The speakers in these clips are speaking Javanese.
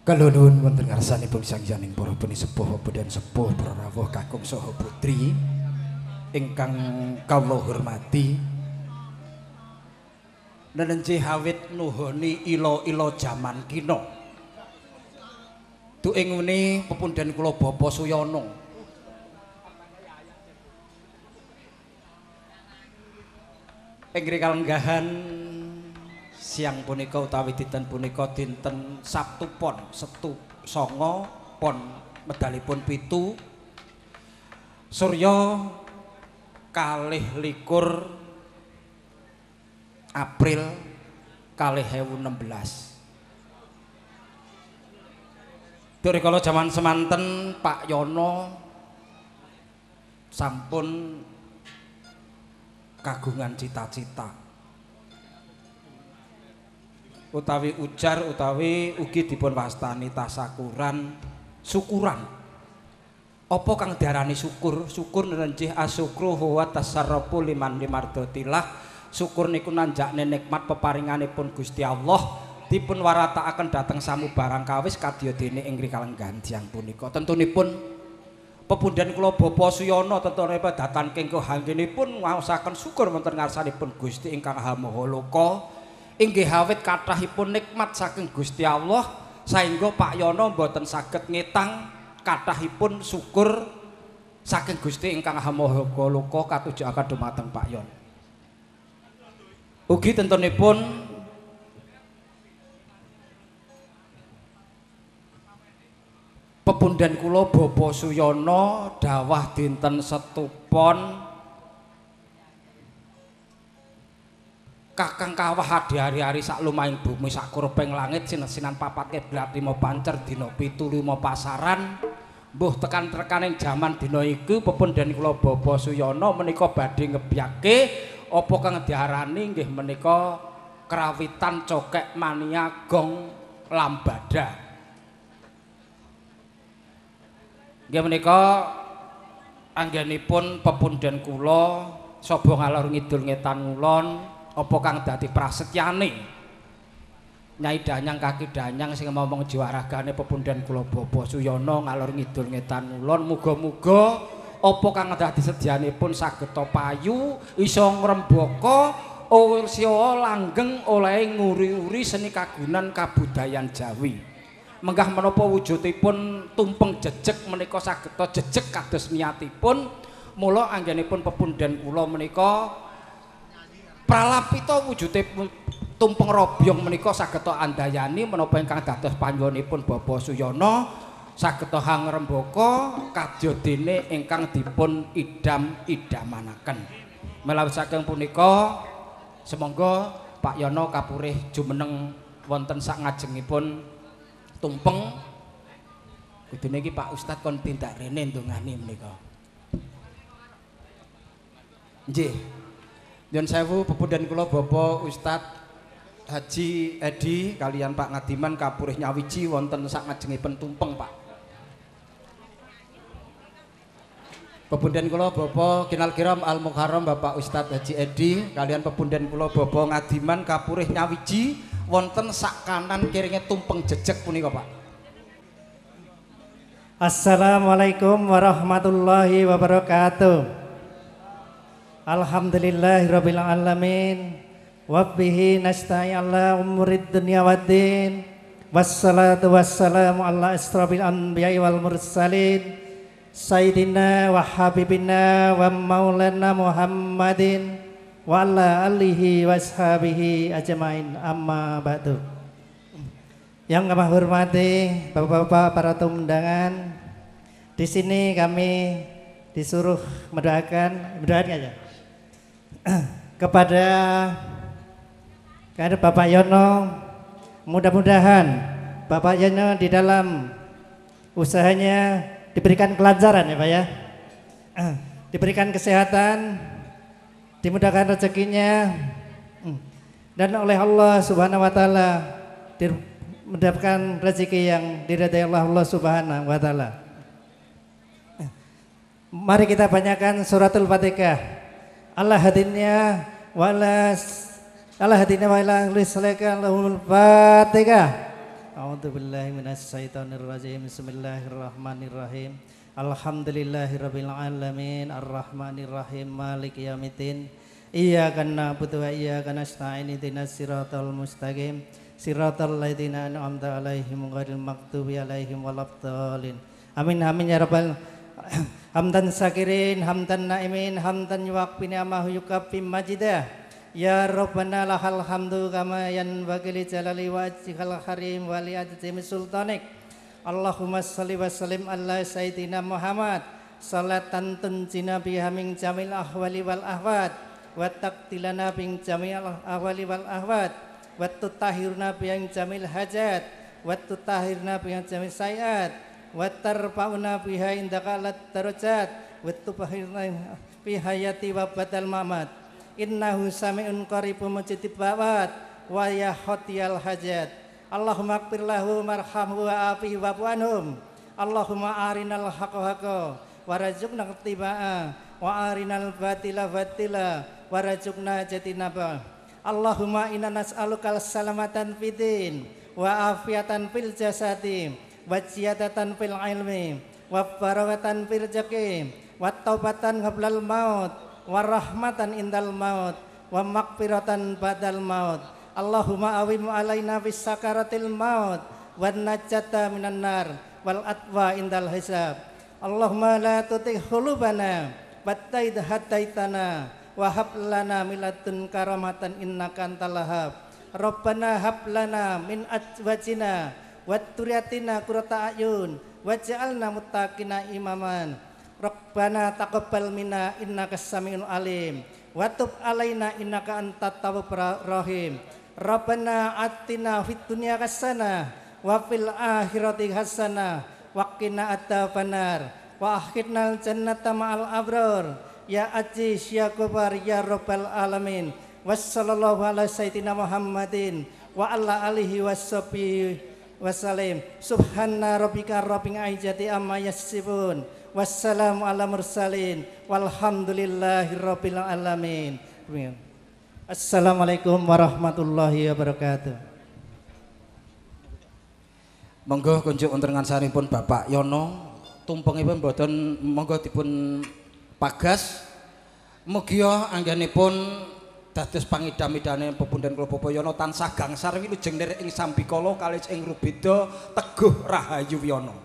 Kula nuwun wonten ngarsanipun sangyaning para penisepuh dan sepuh para rawuh kakung saha putri ingkang kawula hormati. Nenenjih awit nuhoni ila-ila jaman kina. Duking muni pepundhen kula Bapa Suyana. Inggih kalenggahan siang punika utawi dinten punika dinten Sabtu Pon Setu Songo Pon medalipun 7 Surya 21 April 2016. Durikala jaman semanten Pak Yono sampun kagungan cita-cita utawi ujar utawi ugi dipun wastani tasakuran syukuran. Apa kang diarani syukur? Syukur nenjih asyukru huwa tasarrufu liman limardotillah. Syukur niku nanjakne nikmat peparinganipun Gusti Allah dipun waratakaken dhateng samubarang kawis kadya dene ing kalenggahan tiyang punika. Tentunipun pepundhen kula Bapa Suyana tentunipun datan kengko hanggenipun ngaosaken syukur wonten ngarsanipun Gusti ingkang Maha Loka. Inggih awit kathahipun nikmat saking Gusti Allah saengga Pak Yono mboten saged ngetang kathahipun syukur saking Gusti ingkang Maha Loka katujukaken dumateng Pak Yono. Ugi tentunipun pepundhen kula Bapa Suyana dawah dinten Setu Pon kakang kawah hari-hari sak lumahing bumi sak kurpeng langit sinan papat kiblat 5 pancer dina 7 5 pasaran mbuh tekan-tekaning jaman dina iku pepundhen kula Bapa Suyana menika badhe ngebyake apa kang diarani nggih menika krawitan cokek mania gong lambada. Nggih menika anggenipun pepundhen kula saba ngalor ngidul ngetan ngulon apa kang dadi prasetyane Nyai Danyang Kaki Danyang sing ngomong jiwa ragane pepundhen kula Bapa Suyana ngalor ngidul ngetan ngulon muga-muga apa kang dadi sedyanipun saged payu iso ngrembaka ursa langgeng oleh nguri-uri seni kagunan kabudayan Jawi. Menggah menapa wujudipun tumpeng jejeg menika saged jejeg kados niatipun mula anggenipun pepundhen kula menika pralapita wujude tumpeng robyong menika saged andayani menapa ingkang dados panjenenganipun Bapa Suyana saged ngrembaka kadya dene ingkang dipun idam-idamanaken. Melawi saking punika semangga Pak Yono kapurih jumeneng wonten sak ngajengipun tumpeng. Kudune iki Pak Ustad kon tindak rene ndongani menika. Nggih. Nyun sewu pepundhen kula Bapak Ustad Haji Edi kalian Pak Ngadiman kapurih nyawiji wonten sak ngajengipun tumpeng Pak. Pepundhen kula Bapak Kinal Kiram Al Mukarram Bapak Ustad Haji Edi kalian pepundhen kula Bapak Ngadiman kapurih nyawiji wonten sak kanan kiringe tumpeng jejeg punika Pak. Assalamualaikum warahmatullahi wabarakatuh. Alhamdulillahirabbil alamin wa bihi nasta'in ala umurid dunya waddin wassalatu wassalamu ala asrofil anbiya'i wal mursalin sayyidina wa habibina wa maulana Muhammadin wa ala alihi washabihi ajmain amma ba'du. Yang kami hormati Bapak-bapak para tamu undangan, di sini kami disuruh mendoakan aja kepada Bapak Yono, mudah-mudahan Bapak Yono di dalam usahanya diberikan kelancaran ya Pak ya, diberikan kesehatan, dimudahkan rezekinya, dan oleh Allah Subhanahu Wa Taala mendapatkan rezeki yang diridhai Allah Subhanahu Wa Taala. Mari kita banyakkan suratul Fatihah. Allah hadinnya wala Allah hadinnya wala lislaka lahul Fatihah. A'udzu billahi minasyaitonir rajim. Bismillahirrahmanirrahim. Alhamdulillahirabbil alamin arrahmanir rahim maliki yaumiddin. Iyyaka na'budu wa iyyaka nasta'in ihdinas siratal mustaqim. Siratal ladzina an'amta 'alaihim ghairil maghdubi 'alaihim waladdallin. Amin amin ya rabbal hamdan syakirin hamdan naimin hamdan yuwaqfi ni'amahu yukaffi majidah. Ya Rabbana lahal hamdu kama yanbaghi li jalali wajhikal karim wa li azimi sultanik. Allahumma shalli wa sallim ala sayyidina Muhammad salatan tunjina biha min jamil ahwali wal ahwad wa taqtilana bin jamil ahwali wal ahwad wa tutahhirna bi jamil hajat wa tutahhirna bi jamil sayiat wa tarfa'una biha indaka lat darajat wa tubahirna bi hayati wa badal mamat. Innahu sami'un qaribun mujibul da'wat wa yahdiyal hajat. Allahumma ighfir lahu marhamhu wa afihi wa anhum. Allahumma arinal haqqa haqqa warzuqna ittiba'a wa arinal batila batila warzuqna jatinaba. Allahumma inna nas'alukal salamatan fid din wa afiatan fil jasadi wa ziyadatan fil ilmi wa barakatan fil rizqi wa taubatan qablal maut wa rahmatan indal maut wa maghfiratan ba'dal maut. Allahumma awim alaina bis sakaratil maut wan najata minan nar wal atwa indal hisab. Allahumma la tutigh qulubana battaid hadaitana wa hab lana min ladunka rahmatan innaka antal wahhab. Rabbana hab lana min azwajina wa dzurriyyatina qurrata a'yun waj'alna muttaqina imaman. Rabbana taqabbal minna innaka samiul alim wa tub alaina innaka antat tawwabur rahim. Rabbana atina fid dunya hasanah wa fil akhirati hasanah wa qina adzabannar wa akhirnal jannata ma'al abrar ya aziz ya ghaffar ya rabbal alamin. Wassallallahu ala sayyidina Muhammadin wa ala alihi washabihi wasallim. Subhana rabbika rabbil izzati amma yasifun. Wassalamu ala mursalin walhamdulillahi rabbil alamin. Assalamualaikum warahmatullahi wabarakatuh. Monggo kunjuk wonten ngarsanipun Bapak Yono tumpengipun boten monggo dipun pagas. Mugi anggenipun dados pangidam-idane pepundhen kula Bapak Yono tansah gangsar wilujeng nirih ing sambikala kalis ing rubeda teguh rahayu Yono.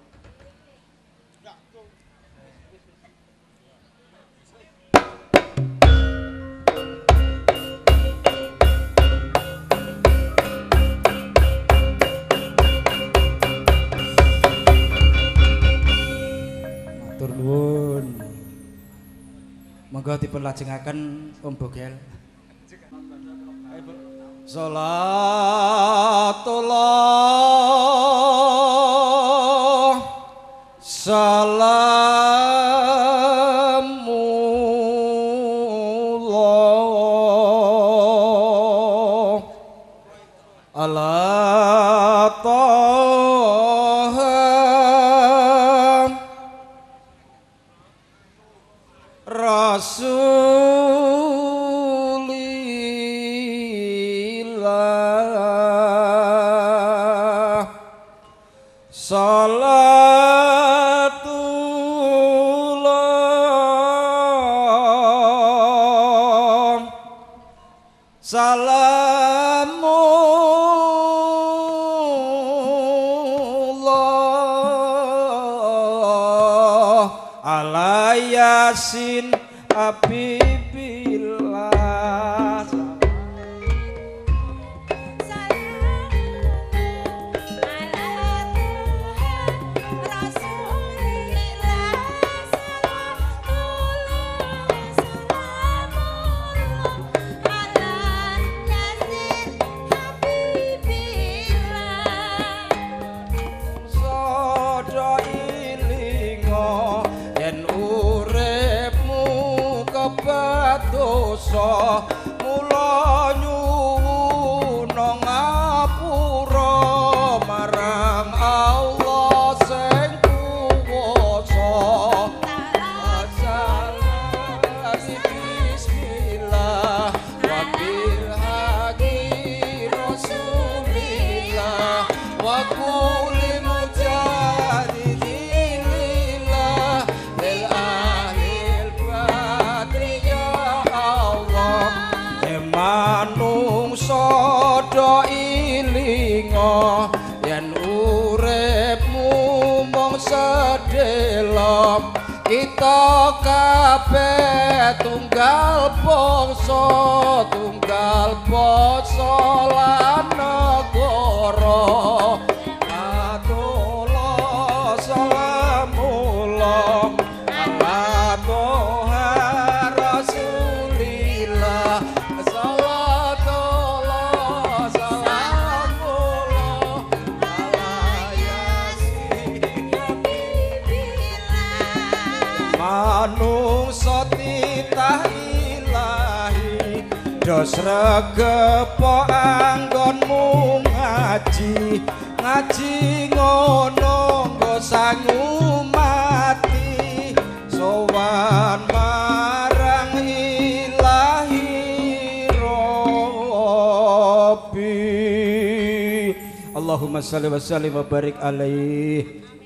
Monggo dipun lajengaken Om Bogel. Salatullah salamullah ala Rasulillah salatullah salamullah ala yasin Habibillah. Sodo ilingo yen uripmu kebadosa mula nyuwuna ngapura marang Allah sing kuwasa. Asalasi bismillah wa bil haqi rasulillah wa kita kabeh tunggal bangsa tunggal basa lan negara atullah salamullah ala toha rasulillah salatullah salamullah ala yasin manungsa titah ilahi dos regepo anggonmu ngaji ngaji ngono nggo sangu mati sowan marang ilahi Rabbi Allahumma shalli wa sallim wa barik alaihi